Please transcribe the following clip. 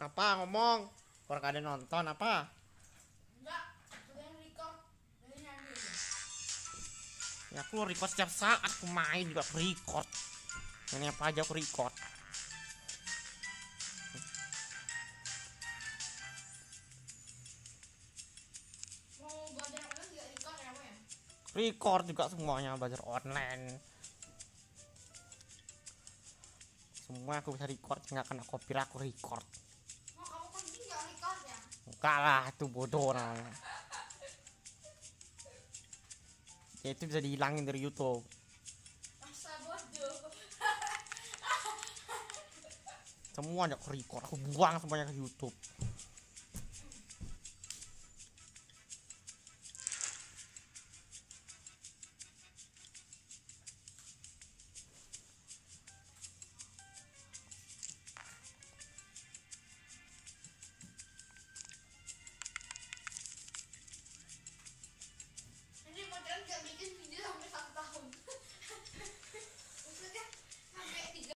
Apa ngomong? Orang ada nonton apa? Enggak, udah yang record, udah nyanyi. Ya aku record setiap saat aku main juga aku record. Ini apa aja aku record. Mau belajar online juga record ya, Pak ya? Record juga semuanya belajar online. Semua aku bisa record, nggak kena copyright aku record. Mau kamu pergi nggak record ya? Enggak lah, itu bodoh namanya. Ya itu bisa dihilangin dari YouTube. Masa bodoh. Semua aku record, aku buang semuanya ke YouTube.